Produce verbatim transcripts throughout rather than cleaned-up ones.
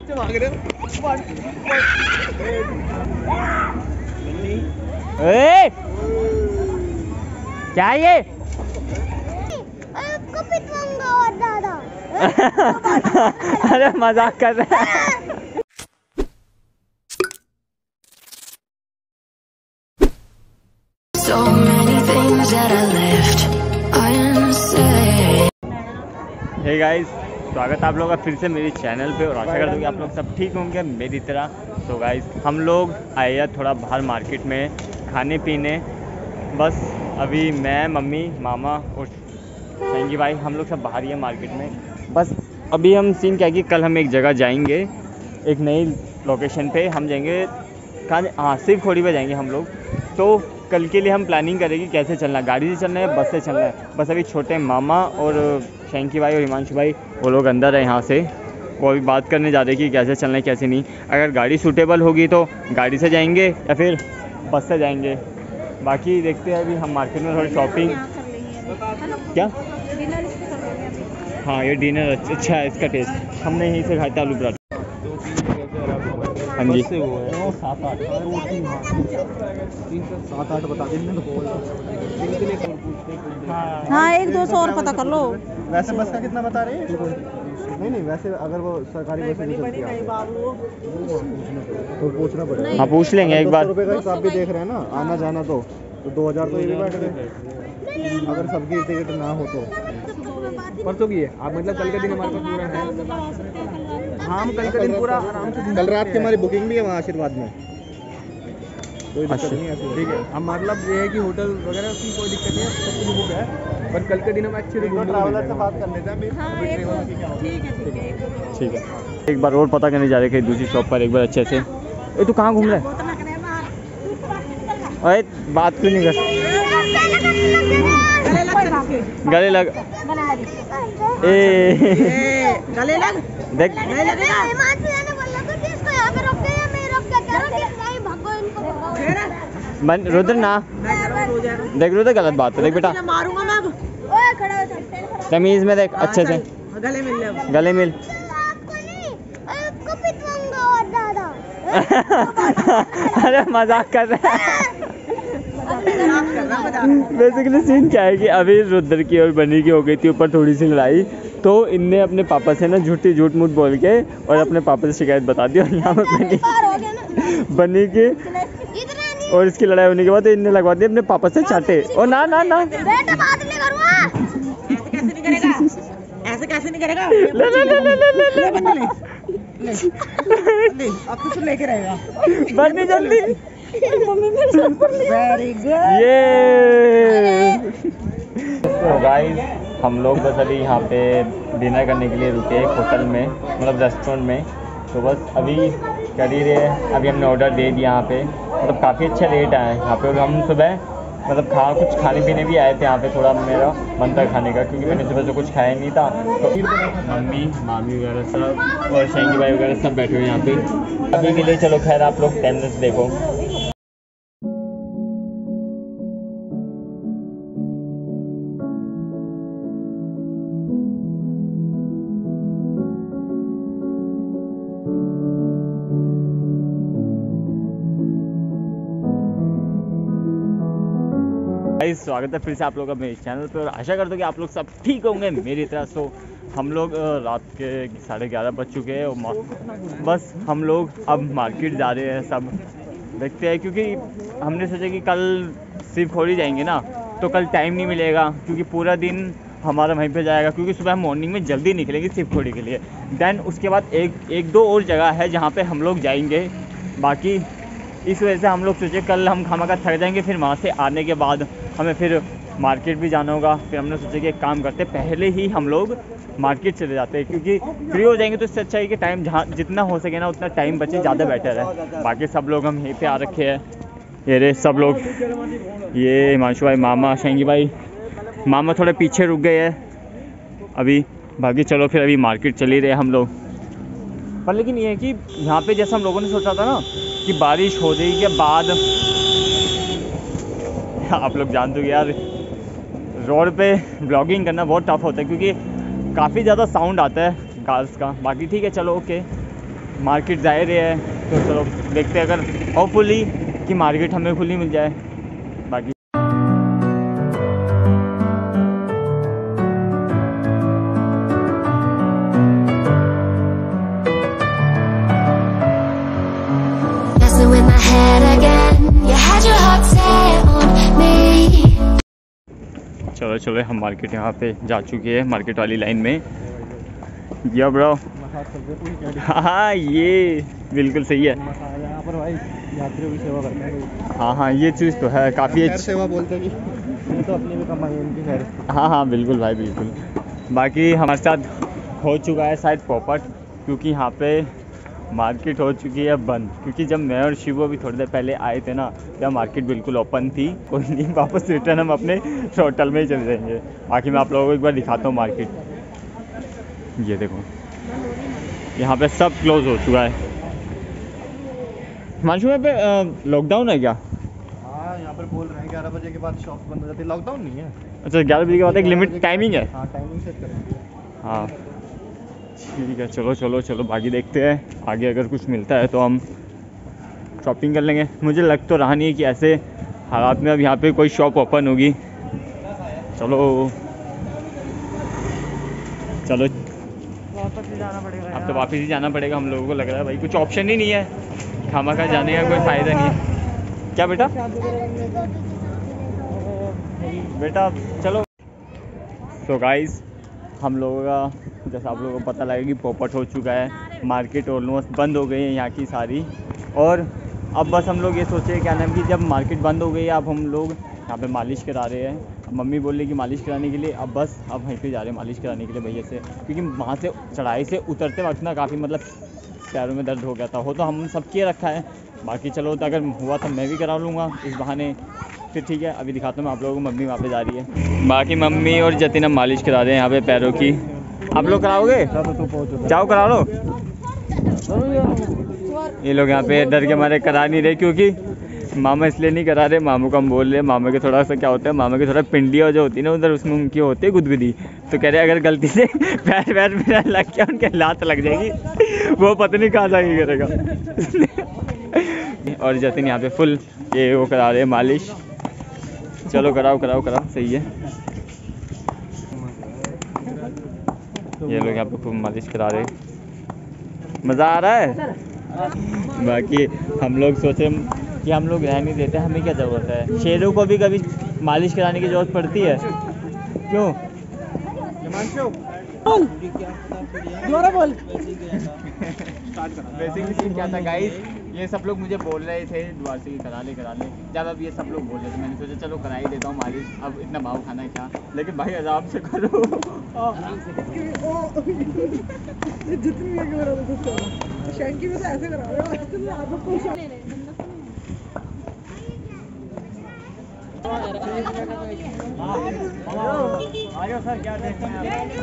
ए, क्या ये? अरे मजाक कर रहे हैं। So many things that I left unsaid. Hey guys, स्वागत है आप लोगों का फिर से मेरी चैनल पे और आशा करता हूँ कि आप लोग सब ठीक होंगे मेरी तरह। तो गाइस, हम लोग आए हैं थोड़ा बाहर मार्केट में खाने पीने। बस अभी मैं, मम्मी, मामा और शेंगी भाई हम लोग सब बाहर ही हैं मार्केट में। बस अभी हम सीन क्या कि कल हम एक जगह जाएंगे, एक नई लोकेशन पे हम जाएंगे। कहाँ? हाँ, सिर्फ खोड़ी पे जाएंगे हम लोग। तो कल के लिए हम प्लानिंग करेंगे कैसे चलना है, गाड़ी से चलना है, बस से चलना है। बस अभी छोटे मामा और शेंकी भाई और हिमांशु भाई वो लोग अंदर है यहाँ से, वो अभी बात करने जा रहे हैं कि कैसे चलना है कैसे नहीं। अगर गाड़ी सूटेबल होगी तो गाड़ी से जाएंगे या फिर बस से जाएंगे। बाकी देखते हैं। अभी हम मार्केट में थोड़ी शॉपिंग। क्या? हाँ, ये डिनर अच्छा है, इसका टेस्ट हमने यहीं से खाया था, आलू पराठा। हाँ जी, सात आठ सात आठ बता दें। हाँ, एक दो सौ और पता कर लो। वैसे बस का कितना बता रहे हैं? नहीं नहीं, वैसे अगर वो सरकारी बस नहीं चलती है तो पूछना पड़ेगा। हाँ, पूछ लेंगे एक बार। रुपए का हिसाब भी देख रहे हैं ना, आना जाना तो तो दो हजार तो ये भी बैठ गए अगर सबकी टिकट ना हो तो। परसों की है आप, मतलब कल का दिन हमारे पास पूरा है। हाँ, हम कल का दिन पूरा आराम से। कल रात की हमारी बुकिंग भी है वहाँ आशीर्वाद में, कोई दिक्कत नहीं है। ठीक है, हम मतलब ये है कि होटल वगैरह की कोई दिक्कत नहीं है, सब कुछ बुक है। पर कल के दिन हम अच्छे से ट्रैवलर से बात कर लेते हैं। ठीक है ठीक है ठीक है, एक बार और पता करने जा रहे थे दूसरी शॉप पर एक बार अच्छे से। ए, तू कहाँ घूम रहा है? अरे बात क्यों नहीं कर? गले लग। ए गले लग देख, मन रुद्र ना देख, रुद्र गलत बात है। देख बेटा, मारूंगा मैं। तमीज में देख अच्छे से। गले मिल ले, गले मिल। अरे मजाक कर रहे हैं। बेसिकली सीन क्या है कि अभी रुद्र की और बनी की हो गई थी ऊपर थोड़ी सी लड़ाई। तो इनने अपने पापा से ना झूठी झूठ मूठ बोल के और अपने पापा से शिकायत बता दी। और यहाँ पर बनी बनी की और इसकी लड़ाई होने के बाद इनने लगवा दिया अपने पापा से चाटे। और ना ना ना बेटा बात नहीं करूंगा। ऐसे कैसे नहीं करेगा? ऐसे कैसे नहीं करेगा? ले ले ले ले ले ले बंदा ले ले, अब कुछ लेके रहेगा। बनी जल्दी। Very good. ये तो गाइस, हम लोग बस अभी यहाँ पे डिनर करने के लिए रुके एक होटल में, मतलब रेस्टोरेंट में। तो बस अभी कर ही रहे हैं। अभी हमने ऑर्डर दे दिया यहाँ पे, मतलब काफ़ी अच्छे रेट आए हैं यहाँ पे। और हम सुबह मतलब खा कुछ खाने पीने भी आए थे यहाँ पे, थोड़ा मेरा मन था खाने का क्योंकि मैंने सुबह से कुछ खाया नहीं था। तो मम्मी मामी वगैरह सब और शेंगी भाई वगैरह सब बैठे हुए यहाँ पे अभी के लिए। चलो खैर, आप लोग टेन मिनट्स देखो। गाइस, स्वागत है फिर से आप लोगों का मेरे चैनल पे और आशा करता हूँ कि आप लोग सब ठीक होंगे मेरी तरह। सो हम लोग रात के साढ़े ग्यारह बज चुके हैं और बस हम लोग अब मार्केट जा रहे हैं सब। देखते हैं क्योंकि हमने सोचा कि कल सिर्फ खोड़ी जाएंगे ना, तो कल टाइम नहीं मिलेगा क्योंकि पूरा दिन हमारा वहीं पे जाएगा। क्योंकि सुबह हम मॉर्निंग में जल्दी निकलेंगे सिर्फ खोड़ी के लिए। देन उसके बाद एक एक दो और जगह है जहाँ पे हम लोग जाएंगे। बाकी इस वजह से हम लोग सोचे कल हम खामा का थक जाएंगे, फिर वहाँ से आने के बाद हमें फिर मार्केट भी जाना होगा। फिर हमने सोचा कि एक काम करते पहले ही हम लोग मार्केट चले जाते हैं क्योंकि फ्री हो जाएंगे तो इससे अच्छा है कि टाइम जहाँ जितना हो सके ना उतना टाइम बचे, ज़्यादा बेटर है। बाकी सब लोग हम यहीं पे आ रखे हैं, ये रे सब लोग। ये हिमांशु भाई, मामा, शेंगी भाई। मामा थोड़े पीछे रुक गए हैं अभी। बाकी चलो फिर अभी मार्केट चल ही रहे हम लोग। पर लेकिन ये है कि यहाँ पे जैसा हम लोगों ने सोचा था ना कि बारिश हो जाएगी के बाद, आप लोग जानते हो यार रोड पे ब्लॉगिंग करना बहुत टफ होता है क्योंकि काफ़ी ज़्यादा साउंड आता है कार्स का। बाकी ठीक है, चलो ओके। मार्केट जा ही रहे हैं, तो चलो देखते हैं, अगर होपफुली कि मार्केट हमें खुली मिल जाए। बाकी Messing with my head again. You had your heart set on me. चलो चलो हम मार्केट यहाँ पे जा चुके हैं, मार्केट वाली लाइन में। या ब्रो, हाँ ये बिल्कुल सही है। यहाँ पर भाई यात्रियों की सेवा करते हैं। हाँ हाँ ये चीज़ तो है, काफ़ी खैर अच्छी। सेवा बोलते हैं कि ये तो अपनी भी कमाई है इनकी। खैर हाँ हाँ बिल्कुल भाई बिल्कुल। बाकी हमारे साथ हो चुका है शायद पॉपट, क्योंकि यहाँ पे मार्केट हो चुकी है बंद, क्योंकि जब मैं और शिवो भी थोड़ी देर पहले आए थे ना, तब मार्केट बिल्कुल ओपन थी। कोई नहीं, वापस रिटर्न हम अपने होटल में ही चले जाएंगे। बाकी मैं आप लोगों को एक बार दिखाता हूँ मार्केट। ये देखो यहाँ पे सब क्लोज हो चुका है। हिमांशु यहाँ पे लॉकडाउन है क्या? हाँ यहाँ पर बोल रहे हैं ग्यारह बजे के बाद शॉप्स बंद हो जाती है। लॉकडाउन नहीं है। अच्छा ग्यारह बजे के बाद एक लिमिट टाइमिंग है। हाँ टाइमिंग सेट करेंगे। हाँ ठीक है, चलो चलो चलो बाकी देखते हैं आगे, अगर कुछ मिलता है तो हम शॉपिंग कर लेंगे। मुझे लग तो रहा नहीं है कि ऐसे हालात में अब यहाँ पे कोई शॉप ओपन होगी। चलो चलो वापस ही जाना पड़ेगा। अब तो वापस ही जाना पड़ेगा हम लोगों को, लग रहा है भाई कुछ ऑप्शन ही नहीं है, खामखा जाने का कोई फ़ायदा नहीं है। क्या बेटा बेटा चलो। तो गाइस हम लोगों का जैसा आप लोगों को पता लगा कि पॉपट हो चुका है, मार्केट ऑलमोस्ट बंद हो गई है यहाँ की सारी। और अब बस हम लोग ये सोचे क्या नाम कि जब मार्केट बंद हो गई है, अब हम लोग यहाँ पे मालिश करा रहे हैं। अब मम्मी बोल रही कि मालिश कराने के लिए, अब बस अब वहीं पे जा रहे हैं मालिश कराने के लिए भैया से, क्योंकि वहाँ से चढ़ाई से उतरते वक्त ना काफ़ी मतलब पैरों में दर्द हो गया था। हो तो हम सब किए रखा है, बाकी चलो तो अगर हुआ तो मैं भी करा लूँगा इस बहाने। फिर ठीक है, अभी दिखाता हूँ मैं आप लोगों को। मम्मी वहाँ पे जा रही है, बाकी मम्मी और जतिन अब मालिश करा रहे हैं यहाँ पे पैरों की। आप लोग कराओगे? जाओ करा लो। ये लोग यहाँ पे डर के मारे करा नहीं रहे, क्योंकि मामा इसलिए नहीं करा रहे, मामू को हम बोल रहे, मामा के थोड़ा सा क्या होता है, मामा की थोड़ा पिंडिया जो होती है ना उधर, उसमें उनकी होती है गुदगुदी, तो कह रहे अगर गलती से पैर पैर मेरा लग गया, उनके लात लग जाएगी, वो पता नहीं कहाँ जाके करेगा। और जतिन यहाँ पे फुल ये वो करा रहे मालिश। चलो कराओ कराओ कराओ, सही है। ये लोग यहाँ पे खूब मालिश करा रहे, मज़ा आ रहा है। बाकी हम लोग सोचे कि हम लोग रह नहीं देते, हमें क्या ज़रूरत है, शेरों को भी कभी मालिश कराने की ज़रूरत पड़ती है, क्यों? बेसिकली क्या था गाइस, ये सब लोग मुझे बोल रहे थे द्वार से करा ले करा ले, जब अब ये सब लोग बोल रहे थे मैंने सोचा चलो करा ही देता हूँ मालिश, अब इतना भाव खाना है क्या, लेकिन भाई आराम से करो। आयो सर, क्या देखते हैं आप?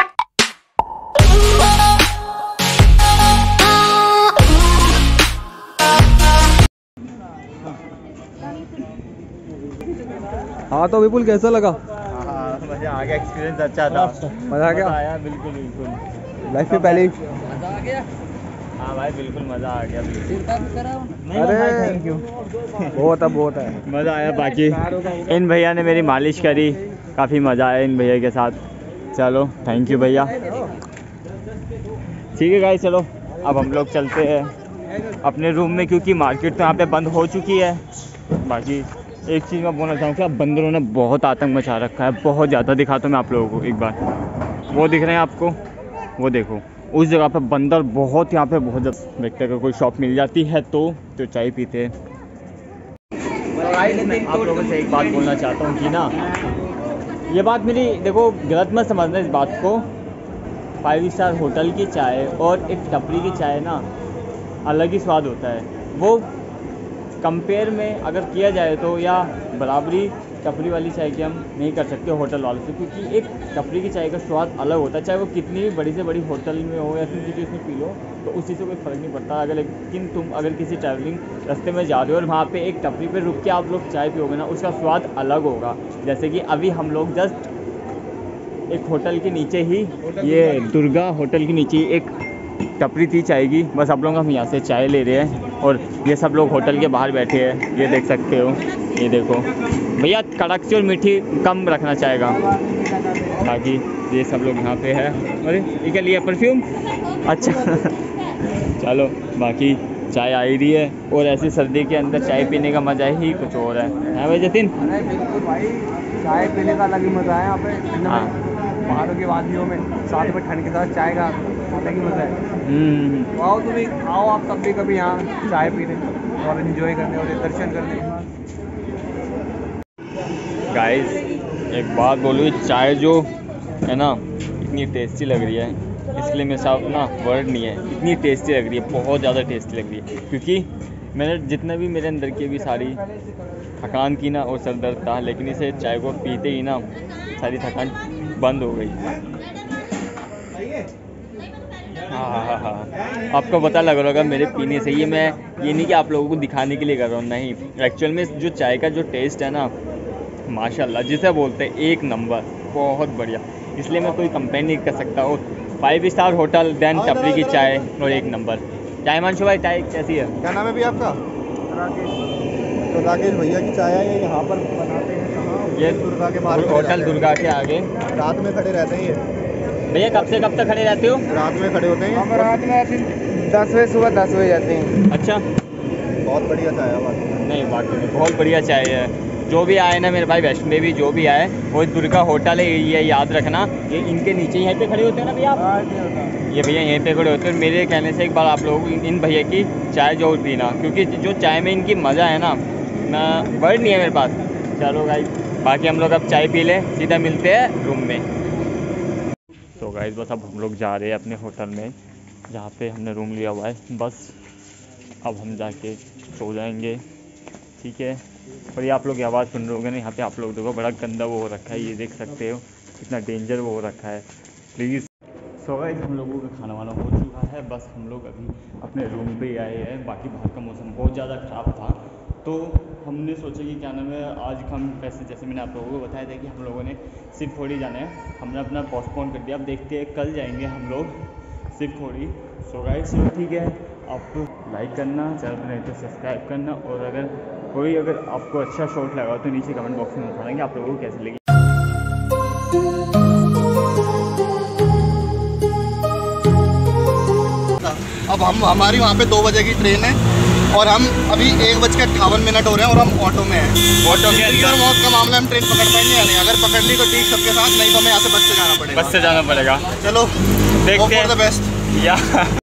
हाँ तो विपुल कैसा लगा? हाँ मज़ा आ गया, एक्सपीरियंस अच्छा था। मज़ा आ गया? आया बिल्कुल बिल्कुल। लाइफ में पहले हाँ भाई बिल्कुल मज़ा आ गया। अरे थैंक यू, बहुत है बहुत है मज़ा आया। बाकी इन भैया ने मेरी मालिश करी, काफ़ी मज़ा आया इन भैया के साथ। चलो थैंक यू भैया। ठीक है गाइस, चलो अब हम लोग चलते हैं अपने रूम में, क्योंकि मार्केट तो यहाँ पे बंद हो चुकी है। बाकी एक चीज़ मैं बोलना चाहूँगा, बंदरों ने बहुत आतंक मचा रखा है, बहुत ज़्यादा। दिखाता हूँ मैं आप लोगों को एक बार, वो दिख रहे हैं आपको, वो देखो उस जगह पे बंदर बहुत, यहाँ पे बहुत ज़्यादा। देखते अगर कोई शॉप मिल जाती है तो तो चाय पीते हैं। मैं आप लोगों से एक बात बोलना चाहता हूँ कि ना, ये बात मेरी देखो गलत मत समझना इस बात को, फाइव स्टार होटल की चाय और एक टपरी की चाय ना अलग ही स्वाद होता है। वो कंपेयर में अगर किया जाए तो, या बराबरी टपरी वाली चाय की हम नहीं कर सकते होटल वालों से, क्योंकि एक टपरी की चाय का स्वाद अलग होता है, चाहे वो कितनी भी बड़ी से बड़ी होटल में हो या फिर किसी उसमें पी लो, तो उस चीज़ से कोई फ़र्क नहीं पड़ता। अगर लेकिन तुम अगर किसी ट्रैवलिंग रास्ते में जा रहे हो और वहाँ पे एक टपरी पे रुक के आप लोग चाय पियोगे ना, उसका स्वाद अलग होगा। जैसे कि अभी हम लोग जस्ट एक होटल के नीचे ही, ये दुर्गा होटल के नीचे ही एक टपरी थी चाय की, बस आप लोग हम यहाँ से चाय ले रहे हैं। और ये सब लोग होटल के बाहर बैठे हैं, ये देख सकते हो। ये देखो भैया, कड़क सी और मीठी कम रखना चाहेगा। बाकी ये सब लोग यहाँ पे है। अरे ये क्या लिया, परफ्यूम? अच्छा चलो, बाकी चाय आई रही है। और ऐसी सर्दी के अंदर चाय पीने का मज़ा ही कुछ और है, है भाई जतिन? अरे बिल्कुल भाई, चाय पीने का अलग ही मज़ा है यहाँ पे ठंड हाँ। में, पहाड़ों की वादियों में, साथ में ठंड के साथ चाय का अलग ही मज़ा है। हम्म आओ तुम भी, आओ आप सब भी कभी यहाँ चाय पीने और एंजॉय करने और दर्शन करने। गाइस एक बात बोलूँ, चाय जो है ना इतनी टेस्टी लग रही है, इसलिए मेरे साथ ना वर्ड नहीं है, इतनी टेस्टी लग रही है, बहुत ज़्यादा टेस्टी लग रही है। क्योंकि मैंने जितना भी मेरे अंदर की भी सारी थकान की ना और सर दर्द था, लेकिन इसे चाय को पीते ही ना सारी थकान बंद हो गई। हाँ हाँ हाँ हाँ आपको पता लग रहा होगा मेरे पीने से। ये मैं ये नहीं कि आप लोगों को दिखाने के लिए कर रहा हूँ, नहीं, एक्चुअल में जो चाय का जो टेस्ट है ना, माशाल्लाह जिसे बोलते हैं एक नंबर, बहुत बढ़िया। इसलिए मैं कोई कंपेयर नहीं कर सकता। और फाइव स्टार होटल, देन टपरी की चाय और एक नंबर चाय। मानशु भाई चाय कैसी है? क्या नाम है भी आपका? राकेश। तो राकेश भैया की चाय है, ये यहाँ पर बनाते हैं कहाँ? ये दुर्गा के बाहर होटल दुर्गा के आगे। रात में खड़े रहते हैं ये। भैया कब से कब तक खड़े रहते हो? रात में खड़े होते हैं हम रात में दस बजे, सुबह दस बजे जाते हैं। अच्छा, बहुत बढ़िया चाय है बात। नहीं वाकई में बहुत बढ़िया चाय है। जो भी आए ना मेरे भाई, वैष्णो देवी जो भी आए, वो दुर्गा होटल है, ये याद रखना। ये इनके नीचे यहीं पे खड़े होते हैं ना भैया आप? ये भैया यहीं पे खड़े होते हैं। मेरे कहने से एक बार आप लोग इन भैया की चाय जरूर पीना, क्योंकि जो चाय में इनकी मज़ा है ना, मैं वर्ड नहीं है मेरे पास। चलो गाइस, बाकी हम लोग अब चाय पी लें, सीधा मिलते हैं रूम में। तो गाइस बस अब हम लोग जा रहे हैं अपने होटल में, जहाँ पे हमने रूम लिया हुआ है। बस अब हम जाके सो जाएंगे, ठीक है। और ये आप लोग की आवाज़ सुन रहे होंगे ना, यहाँ पे आप लोग देखो बड़ा गंदा वो हो रखा है, ये देख सकते हो कितना डेंजर वो हो रखा है, प्लीज़। सो गाइस हम लोगों का खाना वाना हो चुका है, बस हम लोग अभी अपने रूम पे ही आए हैं। बाकी बाहर का मौसम बहुत ज़्यादा ख़राब था, तो हमने सोचा कि क्या नाम है, आज हम वैसे जैसे मैंने आप लोगों को बताया था कि हम लोगों ने सिर्फ थोड़ी जाना है, हमने अपना पोस्टपोन कर दिया। अब देखते हैं कल जाएंगे हम लोग सिर्फ थोड़ी। सो गाइस चलो ठीक है, आप लाइक करना, चैनल पर नहीं तो सब्सक्राइब करना। और अगर कोई अगर आपको अच्छा शॉट लगा तो नीचे कमेंट बॉक्स में बताएंगे आप लोगों को कैसे लगी। अब हम हमारी वहाँ पे दो बजे की ट्रेन है और हम अभी एक बज के अट्ठावन मिनट हो रहे हैं और हम ऑटो में हैं। ऑटो के और मौत का मामला, हम ट्रेन पकड़ पाएंगे या नहीं? अगर पकड़ ली तो ठीक सबके साथ, नहीं तो हमें यहाँ से बस से जाना पड़ेगा। बस से जाना पड़ेगा। चलो देखते हैं द बेस्ट। या